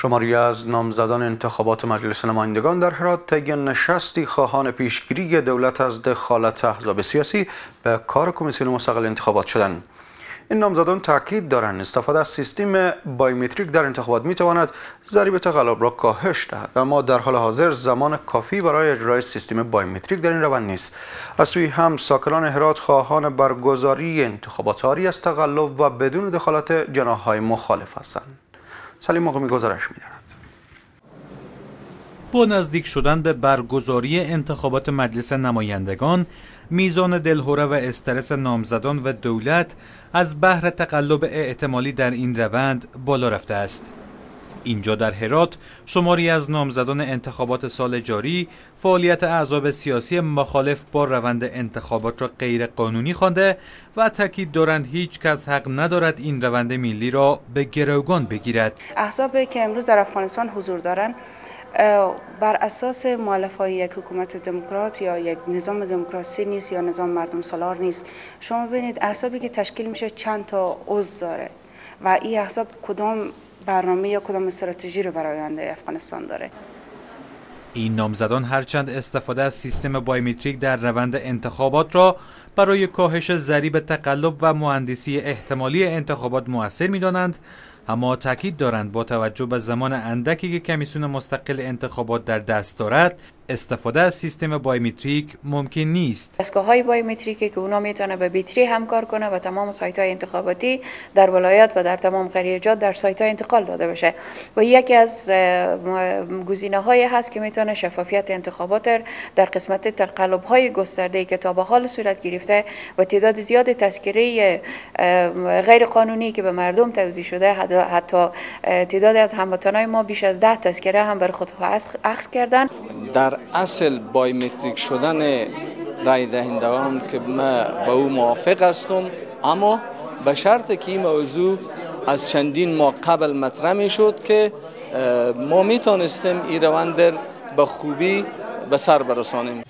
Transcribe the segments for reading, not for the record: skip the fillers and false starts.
شماری از نامزدان انتخابات مجلس نمایندگان در هرات طی نشستی خواهان پیشگیری دولت از دخالت احزاب سیاسی به کار کمیسیون مستقل انتخابات شدند. این نامزدان تاکید دارند استفاده از سیستم بایومتریک در انتخابات میتواند ضریب تقلب را کاهش دهد، اما در حال حاضر زمان کافی برای اجرای سیستم بایومتریک در این روند نیست. از سوی هم ساکنان هرات خواهان برگزاری انتخابات عاری از تقلب و بدون دخالت جناح‌های مخالف هستند. سلیم مقیمی گزارش می‌دهد. با نزدیک شدن به برگزاری انتخابات مجلس نمایندگان، میزان دلهره و استرس نامزدان و دولت از بحر تقلب احتمالی در این روند بالا رفته است. اینجا در هرات شماری از نامزدان انتخابات سال جاری فعالیت احزاب سیاسی مخالف با روند انتخابات را غیر قانونی خوانده و تاکید دارند هیچ کس حق ندارد این روند ملی را به گروگان بگیرد. احزابی که امروز در افغانستان حضور دارند بر اساس مؤلفه‌های یک حکومت دموکرات یا یک نظام دموکراسی نیست یا نظام مردم سالار نیست. شما ببینید احزابی که تشکیل میشه چند تا عضو داره و این احزاب کدام برنامه یا کدام استراتژی رو برای آینده افغانستان داره. این نامزدان هرچند استفاده از سیستم بایومتریک در روند انتخابات را برای کاهش ضریب تقلب و مهندسی احتمالی انتخابات مؤثر می‌دانند، اما تاکید دارند با توجه به زمان اندکی که کمیسیون مستقل انتخابات در دست دارد، استفاده از سیستم بایومتریک ممکن نیست. دستگاه‌های بایومتریکی که اونا میتونه به بیتری همکار کنه و تمام سایت‌های انتخاباتی در ولایت و در تمام قریه‌جات در سایت‌ها انتقال داده بشه و یکی از گزینه‌های هست که میتونه شفافیت انتخابات در قسمت تقلب‌های گسترده‌ای که تا به حال صورت گرفته و تعداد زیاد تذکره غیر قانونی که به مردم توزیع شده، حتی تعداد از هموطنان ما بیش از 10 تذکره هم بر خودها اخذ کردن. در اصل بایومتریک شدن رای دهندگان که من با او موافق هستم، اما به شرط که این موضوع از چندین ماه قبل مطرح می شد که ما می توانستیم این روند به خوبی به سر برسانیم.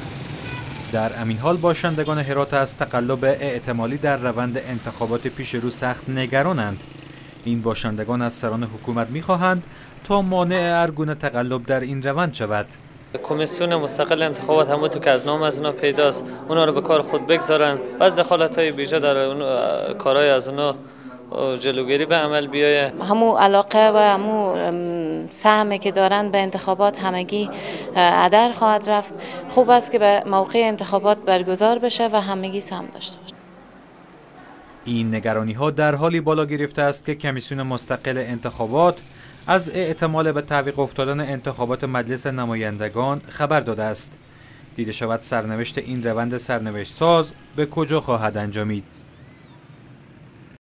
در همین حال باشندگان هرات از تقلب احتمالی در روند انتخابات پیش رو سخت نگرانند. این باشندگان از سران حکومت می‌خواهند تا مانع هر گونه تقلب در این روند شود. کمیسیون مستقل انتخابات همونطور که از نام از اونا پیداست اونا رو به کار خود بگذارن و از دخالت‌های بیجا در کارهای از اونا جلوگیری به عمل بیایه. همو علاقه و همو سهمی که دارن به انتخابات همگی هدر خواهد رفت. خوب است که به موقع انتخابات برگزار بشه و همگی سهم داشته باشه. این نگرانی‌ها در حالی بالا گرفته است که کمیسیون مستقل انتخابات از احتمال به تعویق افتادن انتخابات مجلس نمایندگان خبر داده است. دیده شود سرنوشت این روند سرنوشت ساز به کجا خواهد انجامید.